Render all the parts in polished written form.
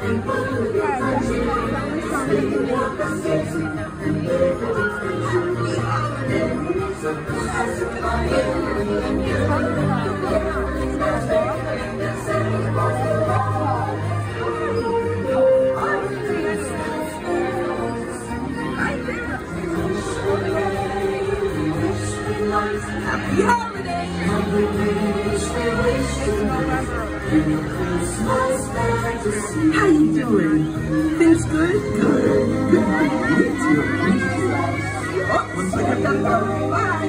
Happy holidays! How you doing? Things good? Good. Good. Me too. Oh, looks like I've got to go. Bye.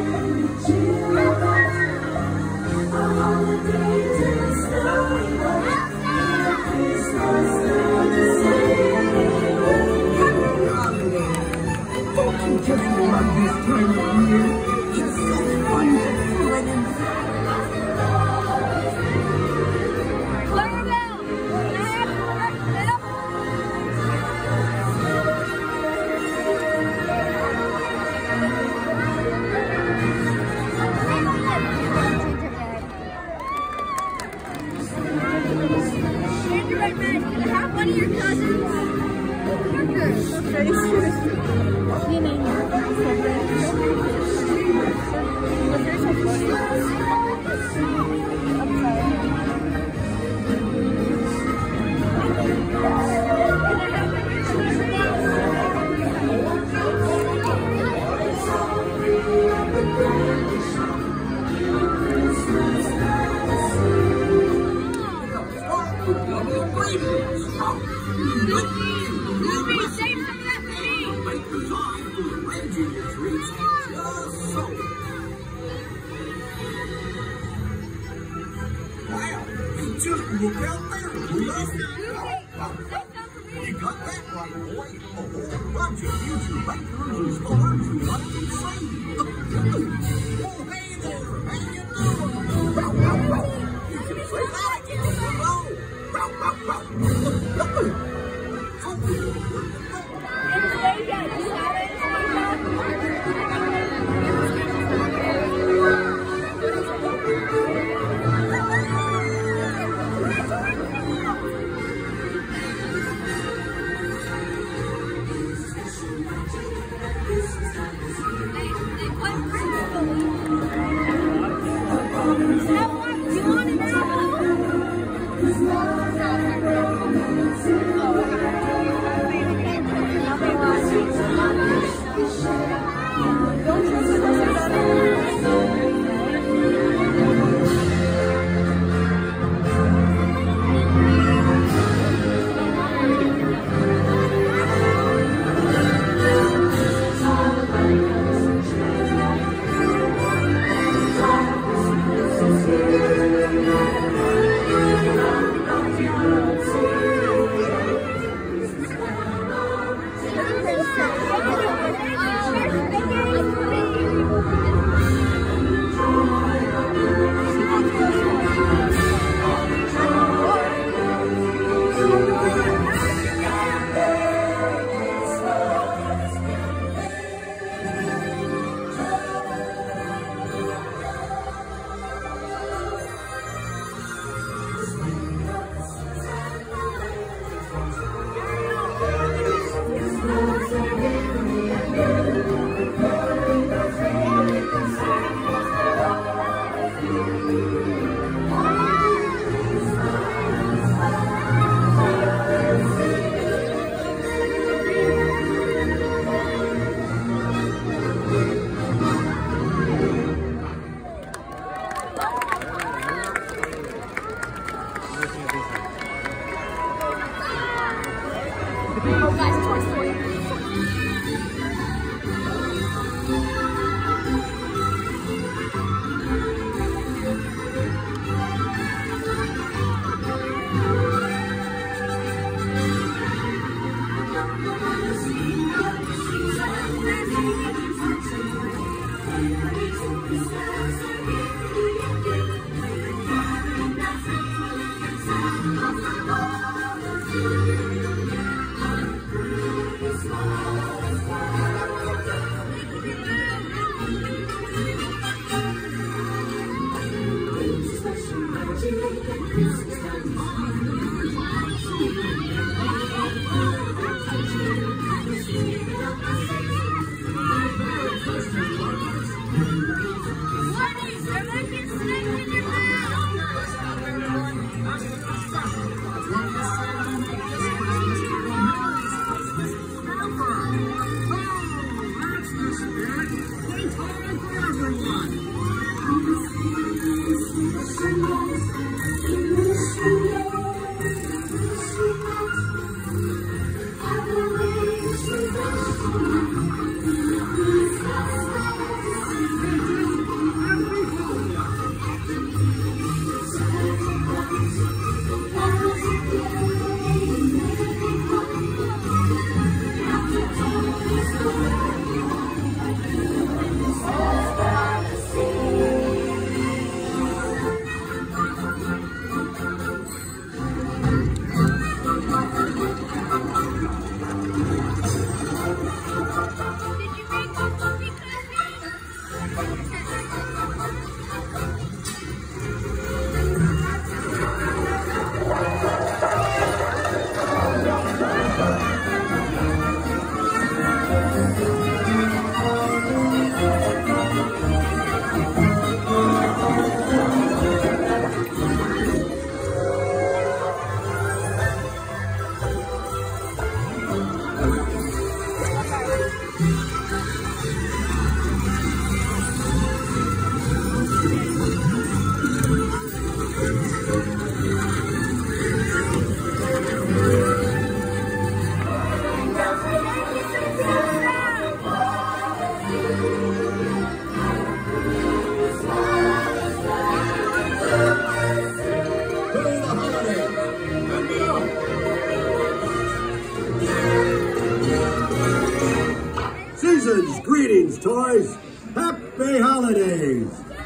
Don't you just love this time of year? It's so wonderful and one of your cousins. just look out there. You got that right, boy. A whole bunch of future bakers and stores who like to sing. Oh, hey there. How you doing? You can say that again. toys. Happy holidays!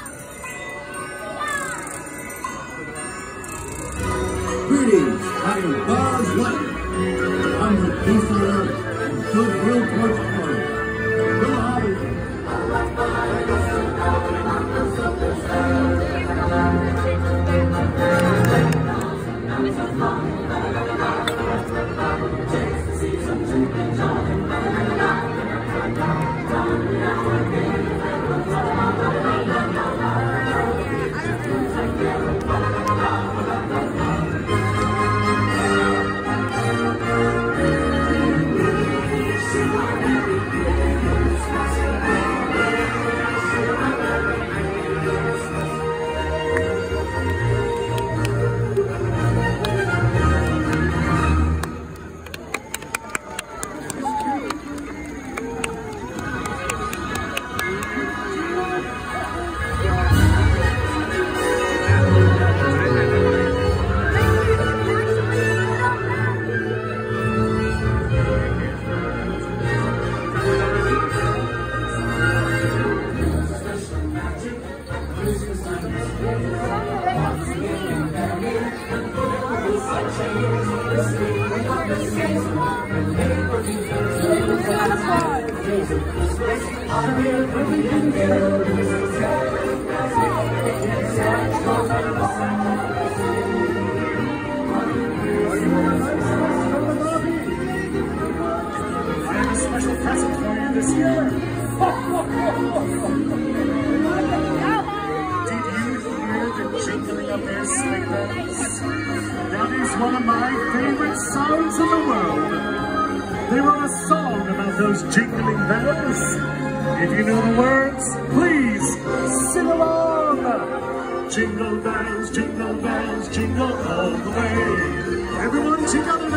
Greetings, I am Buzz Lightyear. I'm the peace on earth and goodwill towards the world. Go Hollywood! Special present for you this year. Did you hear the jingling of their sleigh bells? That is one of my favorite songs in the world. They wrote a song about those jingling bells. If you know the words, please sing along. Jingle bells, jingle all the way. Everyone together.